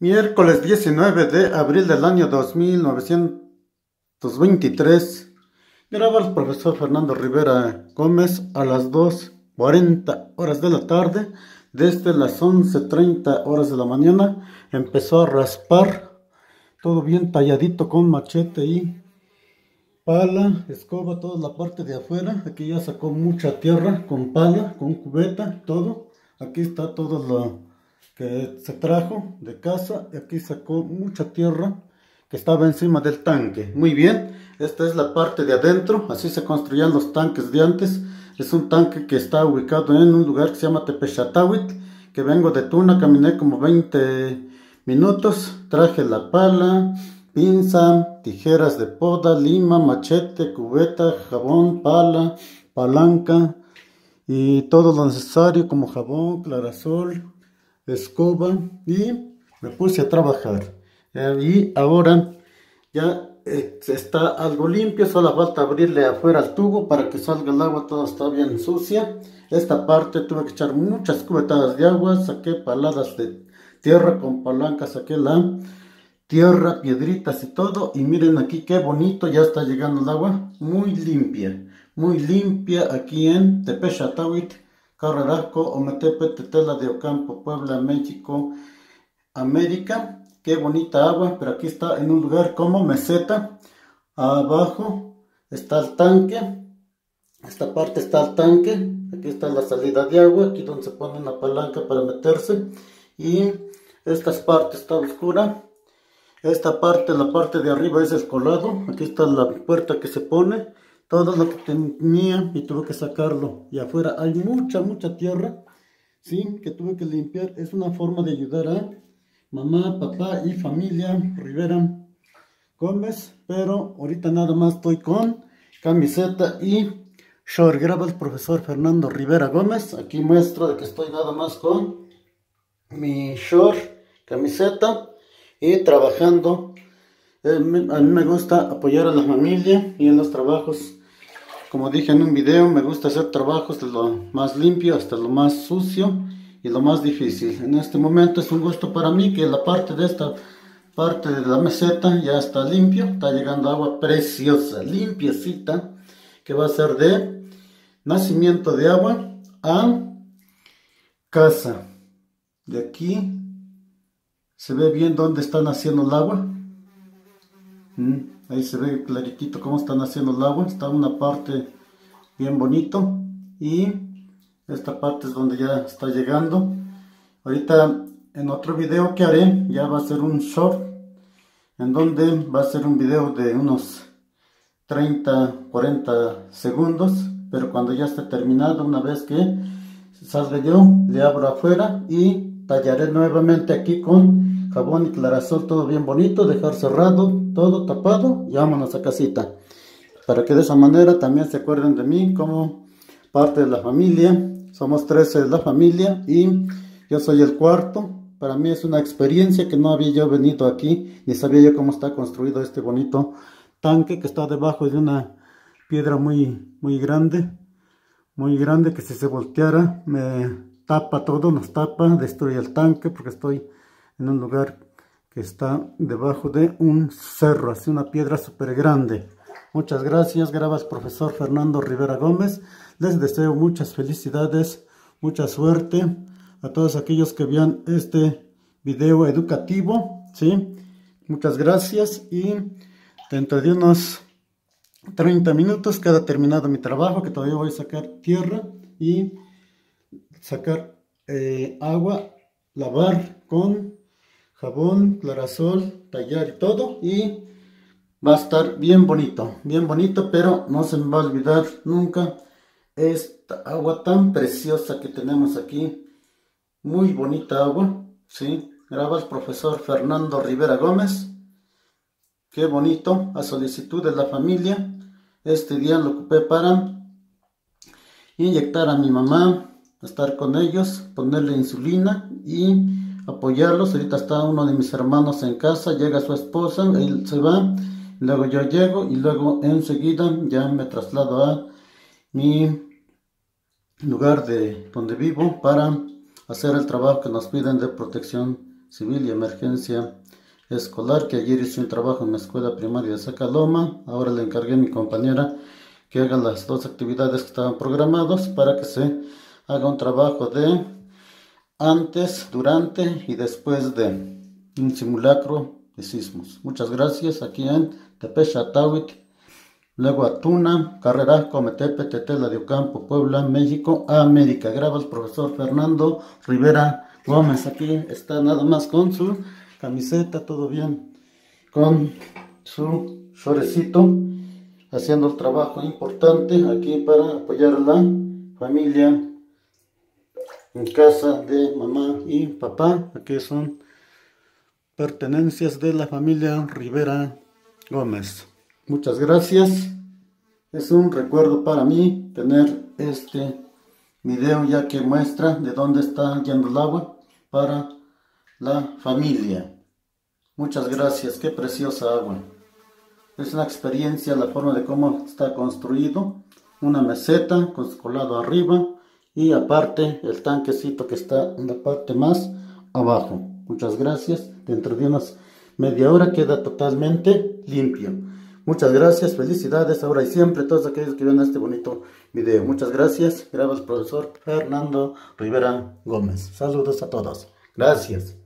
Miércoles 19 de abril del año 2923. Graba el profesor Fernando Rivera Gómez a las 2:40 horas de la tarde. Desde las 11:30 horas de la mañana empezó a raspar todo bien talladito con machete y pala, escoba, toda la parte de afuera. Aquí ya sacó mucha tierra con pala, con cubeta, todo. Aquí está todo lo que se trajo de casa. Y aquí sacó mucha tierra que estaba encima del tanque. Muy bien, esta es la parte de adentro. Así se construían los tanques de antes. Es un tanque que está ubicado en un lugar que se llama Tepexatawit, que vengo de Tuna, caminé como 20 minutos, traje la pala, pinza, tijeras de poda, lima, machete, cubeta, jabón, pala, palanca y todo lo necesario como jabón, clarasol, escoba, y me puse a trabajar. Y ahora ya está algo limpio, solo falta abrirle afuera el tubo para que salga el agua, todo está bien sucia. Esta parte tuve que echar muchas cubetadas de agua, saqué paladas de tierra con palanca, saqué la tierra, piedritas y todo. Y miren aquí qué bonito, ya está llegando el agua, muy limpia aquí en Tepexatawit, Carreraco, Ometepe, Tetela de Ocampo, Puebla, México, América. Qué bonita agua, pero aquí está en un lugar como meseta. Abajo está el tanque, esta parte está el tanque, aquí está la salida de agua, aquí donde se pone una palanca para meterse, y esta parte está oscura. Esta parte, la parte de arriba es el colado, aquí está la puerta que se pone, todo lo que tenía y tuve que sacarlo. Y afuera hay mucha tierra, sí, que tuve que limpiar. Es una forma de ayudar a mamá, papá y familia Rivera Gómez, pero ahorita nada más estoy con camiseta y short. Graba el profesor Fernando Rivera Gómez. Aquí muestro de que estoy nada más con mi short, camiseta y trabajando. A mí me gusta apoyar a la familia y en los trabajos, como dije en un video, me gusta hacer trabajos de lo más limpio hasta lo más sucio y lo más difícil. En este momento es un gusto para mí que la parte de esta parte de la meseta ya está limpio, está llegando agua preciosa, limpiecita, que va a ser de nacimiento de agua a casa. De aquí se ve bien dónde está naciendo el agua. Ahí se ve claritito cómo está naciendo el agua. Está una parte bien bonito y esta parte es donde ya está llegando. Ahorita en otro video que haré ya va a ser un short, en donde va a ser un video de unos 30-40 segundos, pero cuando ya esté terminado, una vez que salga yo, le abro afuera y tallaré nuevamente aquí con jabón y clarasol, todo bien bonito, dejar cerrado, todo tapado y vámonos a casita, para que de esa manera también se acuerden de mí como parte de la familia. Somos 13 de la familia y yo soy el cuarto. Para mí es una experiencia que no había yo venido aquí, ni sabía yo cómo está construido este bonito tanque que está debajo de una piedra muy grande, que si se volteara me tapa todo, nos tapa, destruye el tanque, porque estoy en un lugar que está debajo de un cerro, así una piedra súper grande. Muchas gracias. Graba el profesor Fernando Rivera Gómez. Les deseo muchas felicidades, mucha suerte a todos aquellos que vean este video educativo, ¿sí? Muchas gracias, y dentro de unos 30 minutos queda terminado mi trabajo, que todavía voy a sacar tierra y sacar agua, lavar con jabón, clarasol, tallar y todo, y va a estar bien bonito, pero no se me va a olvidar nunca esta agua tan preciosa que tenemos aquí. Muy bonita agua, ¿sí? Graba el profesor Fernando Rivera Gómez. Qué bonito, a solicitud de la familia. Este día lo ocupé para inyectar a mi mamá, estar con ellos, ponerle insulina y apoyarlos. Ahorita está uno de mis hermanos en casa, llega su esposa, él se va, luego yo llego y luego enseguida ya me traslado a mi lugar de donde vivo para hacer el trabajo que nos piden de protección civil y emergencia escolar, que ayer hice un trabajo en la escuela primaria de Sacaloma. Ahora le encargué a mi compañera que haga las dos actividades que estaban programadas para que se haga un trabajo de antes, durante y después de un simulacro de sismos. Muchas gracias. Aquí en Tepecha, Tawit, luego Atuna, Carrera, Cometepe, Tetela de Ocampo, Puebla, México, América. Graba el profesor Fernando Rivera Gómez. Aquí está nada más con su camiseta, todo bien, con su shorecito, haciendo el trabajo importante aquí para apoyar a la familia en casa de mamá y papá. Aquí son pertenencias de la familia Rivera Gómez. Muchas gracias. Es un recuerdo para mí tener este video, ya que muestra de dónde está yendo el agua para la familia. Muchas gracias. Qué preciosa agua. Es una experiencia la forma de cómo está construido. Una meseta con su colado arriba y aparte el tanquecito que está en la parte más abajo. Muchas gracias. Dentro de unas media hora queda totalmente limpio. Muchas gracias. Felicidades ahora y siempre a todos aquellos que ven este bonito video. Muchas gracias. Graba el profesor Fernando Rivera Gómez. Saludos a todos. Gracias.